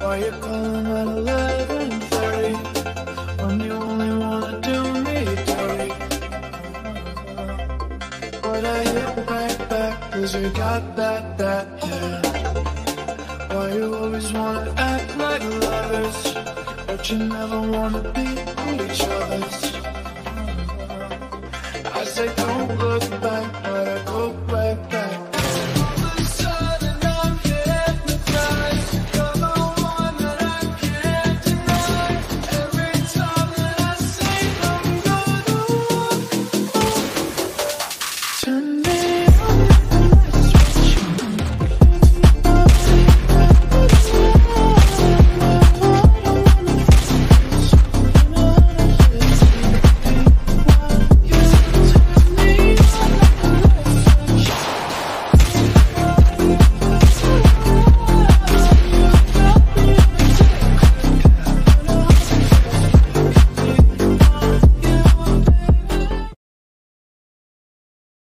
Why you calling at 11:30 when you only wanna do me dirty? But I hit right back 'cause you got that, yeah. Why you always wanna act like lovers, but you never wanna be each other's? I say don't look back.